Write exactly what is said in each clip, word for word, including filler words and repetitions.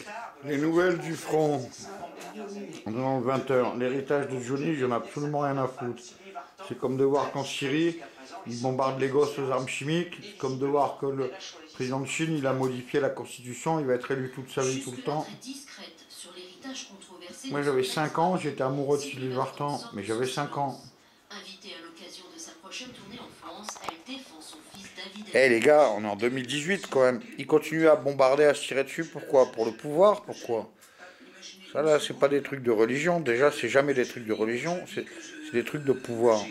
Les nouvelles du front. Dans vingt heures. L'héritage de Johnny, j'en ai absolument rien à foutre. C'est comme de voir qu'en Syrie, ils bombardent les gosses aux armes chimiques. C'est comme de voir que le président de Chine, il a modifié la constitution. Il va être élu toute sa vie, tout le temps. Moi, j'avais cinq ans. J'étais amoureux de Sylvie Vartan. Mais j'avais cinq ans. Eh hey, les gars, on est en deux mille dix-huit quand même. Ils continuent à bombarder, à se tirer dessus. Pourquoi? Pour le pouvoir? Pourquoi? Ça là, c'est pas des trucs de religion. Déjà, c'est jamais des trucs de religion. C'est des trucs de pouvoir.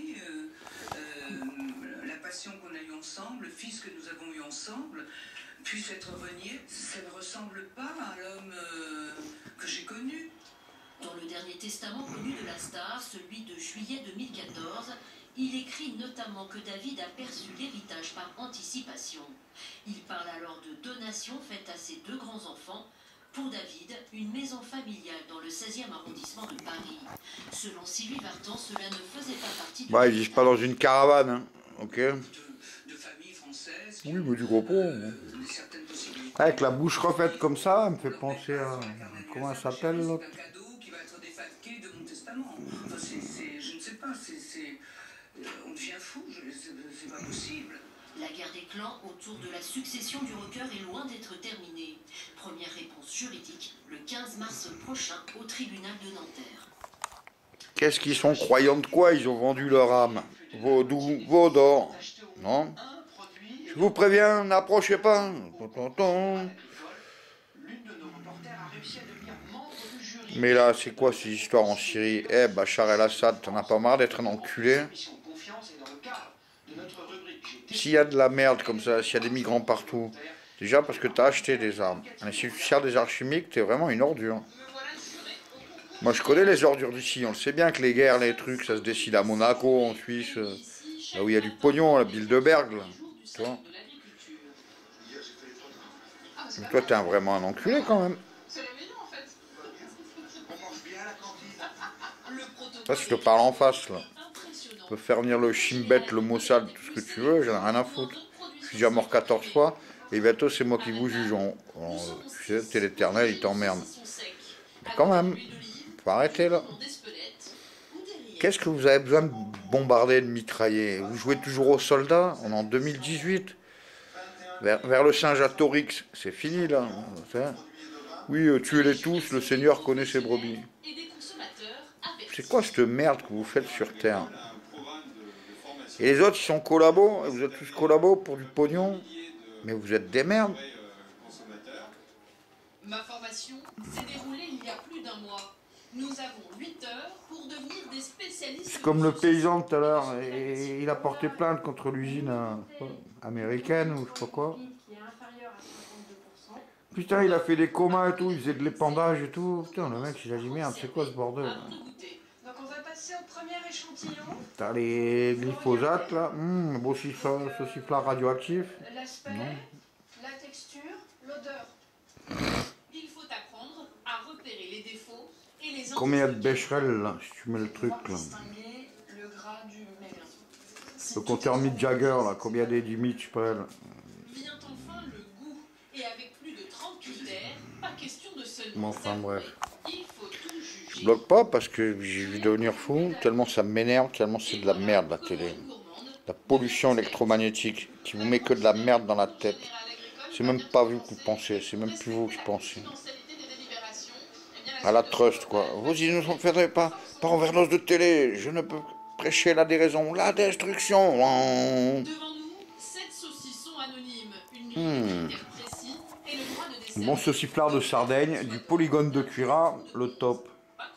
La passion qu'on a eue ensemble, le fils que nous avons eu ensemble, puisse être renié. Ça ne ressemble pas à l'homme euh, que j'ai connu. Dans le dernier testament connu de la star, celui de juillet deux mille quatorze, il écrit notamment que David a perçu l'héritage par anticipation. Il parle alors de donations faites à ses deux grands-enfants. Pour David, une maison familiale dans le seizième arrondissement de Paris. Selon Sylvie Vartan, cela ne faisait pas partie de... Bah, ils vivent pas dans une caravane, hein. Ok. De, de famille française. Oui, mais du gros pot. Euh, Avec la bouche refaite comme ça, elle me fait penser à... Comment elle s'appelle l'autre? Enfin, je ne sais pas, c'est, on devient fou, c'est pas possible. La guerre des clans autour de la succession du rocker est loin d'être terminée. Première réponse juridique le quinze mars prochain au tribunal de Nanterre. Qu'est-ce qu'ils sont croyants de quoi? Ils ont vendu leur âme. Vaudou, Vaudor. Non? Je vous préviens, n'approchez pas. Mais là, c'est quoi ces histoires en Syrie? Eh, hey, Bachar el-Assad, t'en as pas marre d'être un enculé? S'il y a de la merde comme ça, s'il y a des migrants partout, déjà parce que t'as acheté des armes. Et si tu sers des armes chimiques, t'es vraiment une ordure. Moi, je connais les ordures d'ici. On le sait bien que les guerres, les trucs, ça se décide à Monaco, en Suisse, là où il y a du pognon, à la Bilderberg, là. Tu vois? Mais toi, t'es un, vraiment un enculé quand même. Ça, je te parle en face, là. Tu peux faire venir le Shimbet, le Mossad, tout ce que tu veux, j'en ai rien à foutre. Je suis déjà mort quatorze fois, et bientôt c'est moi qui vous juge. En, en, tu sais, t'es l'éternel, il t'emmerde. Mais quand même, faut arrêter là. Qu'est-ce que vous avez besoin de bombarder, de mitrailler? Vous jouez toujours aux soldats? On est en deux mille dix-huit. Vers, vers le singe à Torix, c'est fini là. Oui, euh, tuez-les tous, le Seigneur connaît ses brebis. C'est quoi cette merde que vous faites sur Terre? Et les autres, ils sont collabos, vous êtes tous collabos pour du pognon, mais vous êtes des merdes. Ma formation s'est déroulée il y a plus d'un mois. Nous avons huit heures pour devenir des spécialistes. C'est comme le paysan tout à l'heure, et il a porté plainte contre l'usine américaine ou je sais pas quoi. Putain, il a fait des comas et tout, il faisait de l'épandage et tout. Putain, le mec, il a dit merde, c'est quoi ce bordel? T'as les glyphosates là, mmh, beau sauciflard radioactif. L'aspect, la texture, l'odeur. Il faut apprendre à repérer les défauts et les... Combien il y a de Becherel là, si tu mets le truc là? Le gras du maigre. Le compteur Mick Jagger là, combien il y a des Mitch Prel? Vient enfin le goût. Et avec plus de trente critères, pas question de seulement... Bon, enfin bref. Il faut tout juger. Je bloque pas parce que j'ai vu devenir fou, tellement ça m'énerve, tellement c'est de la merde la télé. La pollution électromagnétique qui vous met que de la merde dans la tête. C'est même pas vous qui pensez, c'est même plus vous qui pensez. À la trust quoi. Vous y ne ferez pas par overdose de télé, je ne peux prêcher la déraison, la destruction. Devant nous, sept saucissons anonymes, une hmm. Bon sauciflard de Sardaigne, du polygone de Cuira, le top.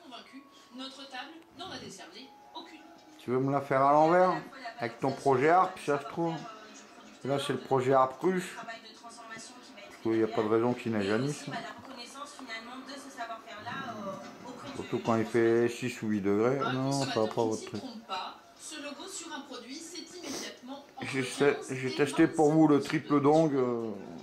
Tu veux me la faire à l'envers? Avec ton projet ARP, si ça se trouve. Et là, c'est le projet ARP russe. Parce qu'il n'y a pas de raison qu'il neige à Nice. Surtout quand il fait six ou huit degrés. Non, ça va pas votre truc. J'ai testé pour vous le triple dong.